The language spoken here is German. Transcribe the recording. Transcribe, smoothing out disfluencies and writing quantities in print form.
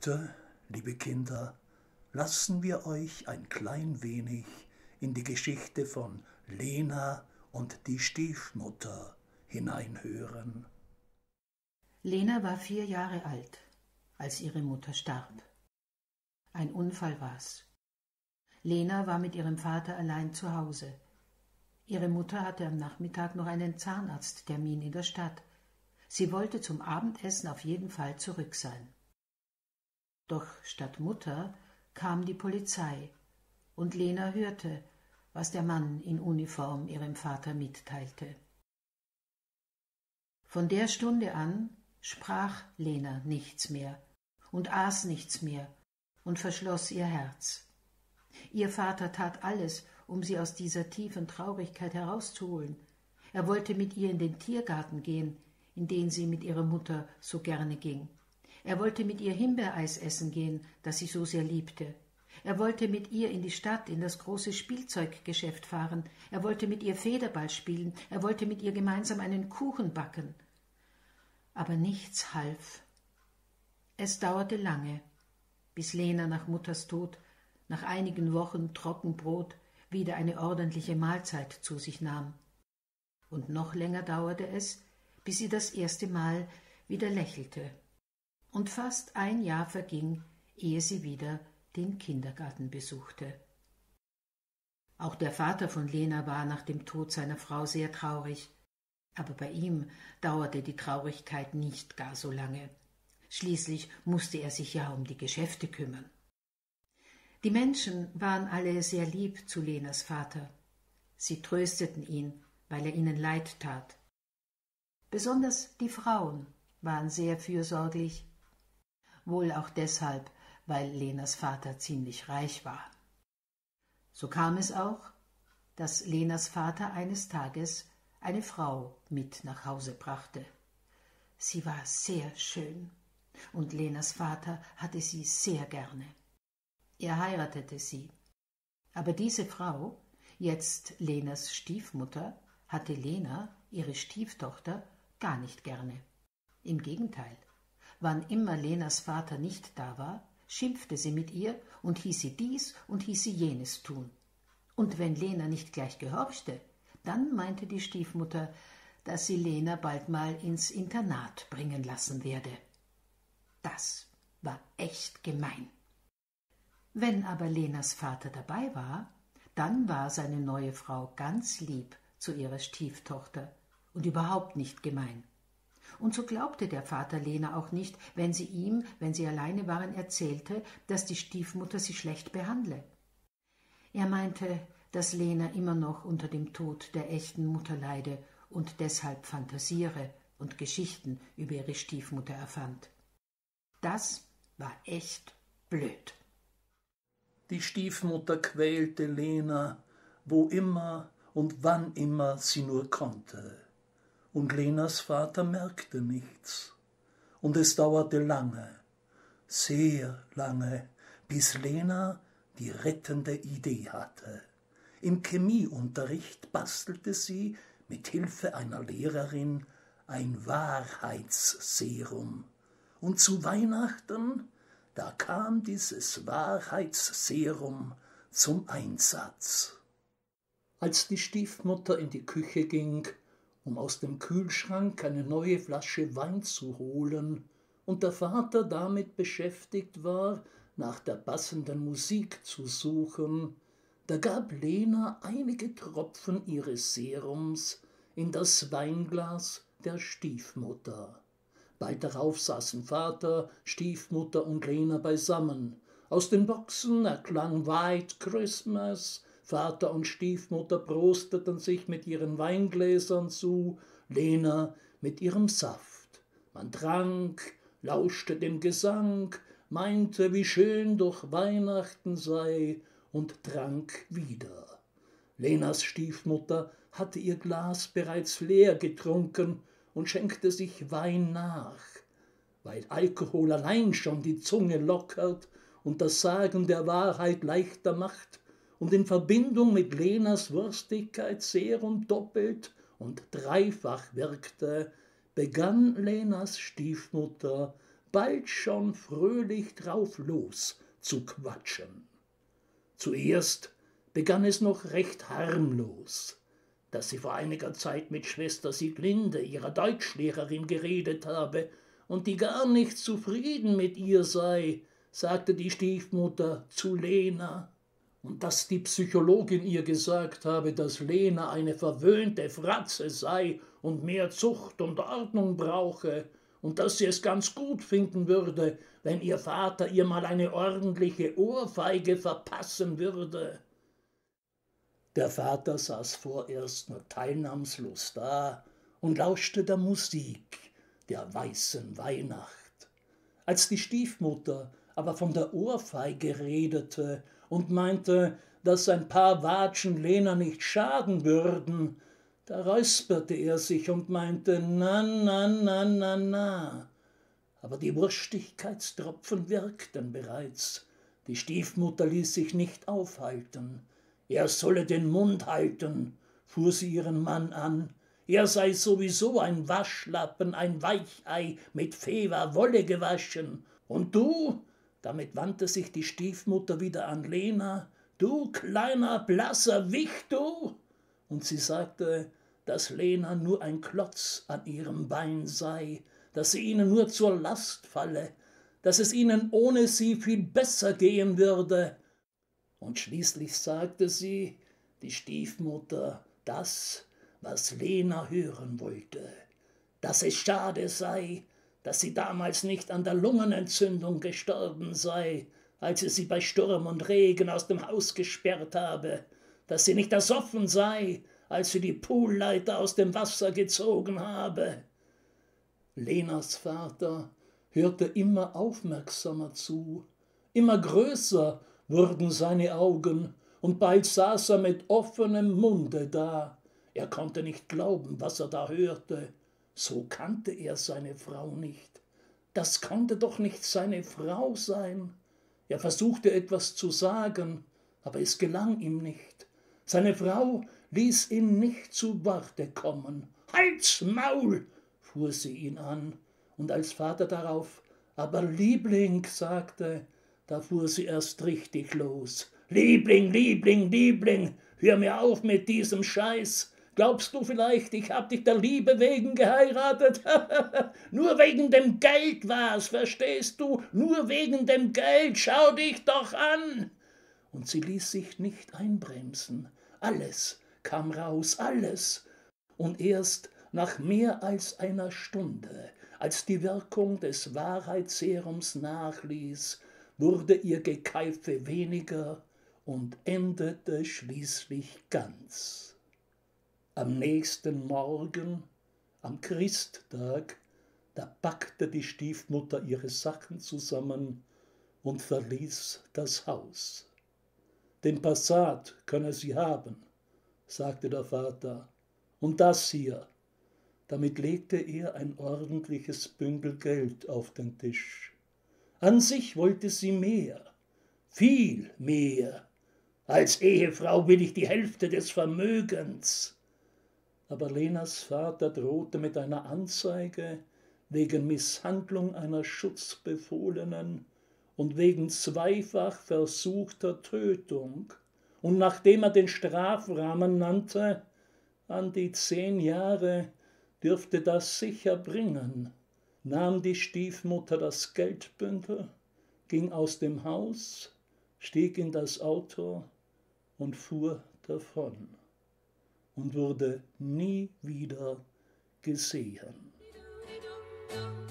Heute, liebe Kinder, lassen wir euch ein klein wenig in die Geschichte von Lena und die Stiefmutter hineinhören. Lena war 4 Jahre alt, als ihre Mutter starb. Ein Unfall war's. Lena war mit ihrem Vater allein zu Hause. Ihre Mutter hatte am Nachmittag noch einen Zahnarzttermin in der Stadt. Sie wollte zum Abendessen auf jeden Fall zurück sein. Doch statt Mutter kam die Polizei, und Lena hörte, was der Mann in Uniform ihrem Vater mitteilte. Von der Stunde an sprach Lena nichts mehr und aß nichts mehr und verschloss ihr Herz. Ihr Vater tat alles, um sie aus dieser tiefen Traurigkeit herauszuholen. Er wollte mit ihr in den Tiergarten gehen, in den sie mit ihrer Mutter so gerne ging. Er wollte mit ihr Himbeereis essen gehen, das sie so sehr liebte. Er wollte mit ihr in die Stadt, in das große Spielzeuggeschäft fahren. Er wollte mit ihr Federball spielen. Er wollte mit ihr gemeinsam einen Kuchen backen. Aber nichts half. Es dauerte lange, bis Lena nach Mutters Tod, nach einigen Wochen Trockenbrot, wieder eine ordentliche Mahlzeit zu sich nahm. Und noch länger dauerte es, bis sie das erste Mal wieder lächelte. Und fast ein Jahr verging, ehe sie wieder den Kindergarten besuchte. Auch der Vater von Lena war nach dem Tod seiner Frau sehr traurig. Aber bei ihm dauerte die Traurigkeit nicht gar so lange. Schließlich musste er sich ja um die Geschäfte kümmern. Die Menschen waren alle sehr lieb zu Lenas Vater. Sie trösteten ihn, weil er ihnen leid tat. Besonders die Frauen waren sehr fürsorglich, wohl auch deshalb, weil Lenas Vater ziemlich reich war. So kam es auch, dass Lenas Vater eines Tages eine Frau mit nach Hause brachte. Sie war sehr schön, und Lenas Vater hatte sie sehr gerne. Er heiratete sie. Aber diese Frau, jetzt Lenas Stiefmutter, hatte Lena, ihre Stieftochter, gar nicht gerne. Im Gegenteil, wann immer Lenas Vater nicht da war, schimpfte sie mit ihr und hieß sie dies und hieß sie jenes tun. Und wenn Lena nicht gleich gehorchte, dann meinte die Stiefmutter, dass sie Lena bald mal ins Internat bringen lassen werde. Das war echt gemein. Wenn aber Lenas Vater dabei war, dann war seine neue Frau ganz lieb zu ihrer Stieftochter und überhaupt nicht gemein. Und so glaubte der Vater Lena auch nicht, wenn sie ihm, wenn sie alleine waren, erzählte, dass die Stiefmutter sie schlecht behandle. Er meinte, dass Lena immer noch unter dem Tod der echten Mutter leide und deshalb fantasiere und Geschichten über ihre Stiefmutter erfand. Das war echt blöd. Die Stiefmutter quälte Lena, wo immer und wann immer sie nur konnte. Und Lenas Vater merkte nichts. Und es dauerte lange, sehr lange, bis Lena die rettende Idee hatte. Im Chemieunterricht bastelte sie mit Hilfe einer Lehrerin ein Wahrheitsserum. Und zu Weihnachten, da kam dieses Wahrheitsserum zum Einsatz. Als die Stiefmutter in die Küche ging, um aus dem Kühlschrank eine neue Flasche Wein zu holen, und der Vater damit beschäftigt war, nach der passenden Musik zu suchen, da gab Lena einige Tropfen ihres Serums in das Weinglas der Stiefmutter. Bald darauf saßen Vater, Stiefmutter und Lena beisammen. Aus den Boxen erklang White Christmas. Vater und Stiefmutter prosteten sich mit ihren Weingläsern zu, Lena mit ihrem Saft. Man trank, lauschte dem Gesang, meinte, wie schön doch Weihnachten sei, und trank wieder. Lenas Stiefmutter hatte ihr Glas bereits leer getrunken und schenkte sich Wein nach. Weil Alkohol allein schon die Zunge lockert und das Sagen der Wahrheit leichter macht und in Verbindung mit Lenas Wurstigkeit Serum doppelt und dreifach wirkte, begann Lenas Stiefmutter bald schon fröhlich drauf los zu quatschen. Zuerst begann es noch recht harmlos, dass sie vor einiger Zeit mit Schwester Sieglinde, ihrer Deutschlehrerin, geredet habe und die gar nicht zufrieden mit ihr sei, sagte die Stiefmutter zu Lena. Und dass die Psychologin ihr gesagt habe, dass Lena eine verwöhnte Fratze sei und mehr Zucht und Ordnung brauche und dass sie es ganz gut finden würde, wenn ihr Vater ihr mal eine ordentliche Ohrfeige verpassen würde. Der Vater saß vorerst nur teilnahmslos da und lauschte der Musik der weißen Weihnacht. Als die Stiefmutter aber von der Ohrfeige redete und meinte, dass ein paar Watschen Lena nicht schaden würden, da räusperte er sich und meinte, na, na, na, na, na. Aber die Wurstigkeitstropfen wirkten bereits. Die Stiefmutter ließ sich nicht aufhalten. Er solle den Mund halten, fuhr sie ihren Mann an. Er sei sowieso ein Waschlappen, ein Weichei, mit Fever Wolle gewaschen. Und du, damit wandte sich die Stiefmutter wieder an Lena, du kleiner, blasser Wicht, du! Und sie sagte, dass Lena nur ein Klotz an ihrem Bein sei, dass sie ihnen nur zur Last falle, dass es ihnen ohne sie viel besser gehen würde. Und schließlich sagte sie, die Stiefmutter, das, was Lena hören wollte, dass es schade sei, dass sie damals nicht an der Lungenentzündung gestorben sei, als sie bei Sturm und Regen aus dem Haus gesperrt habe, dass sie nicht ersoffen sei, als sie die Poolleiter aus dem Wasser gezogen habe. Lenas Vater hörte immer aufmerksamer zu, immer größer wurden seine Augen, und bald saß er mit offenem Munde da. Er konnte nicht glauben, was er da hörte. So kannte er seine Frau nicht. Das konnte doch nicht seine Frau sein. Er versuchte etwas zu sagen, aber es gelang ihm nicht. Seine Frau ließ ihn nicht zu Worte kommen. »Halt's Maul«, fuhr sie ihn an, und als Vater darauf »Aber Liebling«, sagte, da fuhr sie erst richtig los. »Liebling, Liebling, Liebling, hör mir auf mit diesem Scheiß. Glaubst du vielleicht, ich hab dich der Liebe wegen geheiratet? Nur wegen dem Geld war's, verstehst du? Nur wegen dem Geld, schau dich doch an!« Und sie ließ sich nicht einbremsen. Alles kam raus, alles. Und erst nach mehr als einer Stunde, als die Wirkung des Wahrheitsserums nachließ, wurde ihr Gekeife weniger und endete schließlich ganz. Am nächsten Morgen, am Christtag, da packte die Stiefmutter ihre Sachen zusammen und verließ das Haus. »Den Passat könne sie haben«, sagte der Vater, »und das hier.« Damit legte er ein ordentliches Bündel Geld auf den Tisch. An sich wollte sie mehr, viel mehr. Als Ehefrau will ich die Hälfte des Vermögens. Aber Lenas Vater drohte mit einer Anzeige wegen Misshandlung einer Schutzbefohlenen und wegen zweifach versuchter Tötung. Und nachdem er den Strafrahmen nannte, an die 10 Jahre, dürfte das sicher bringen, nahm die Stiefmutter das Geldbündel, ging aus dem Haus, stieg in das Auto und fuhr davon und wurde nie wieder gesehen.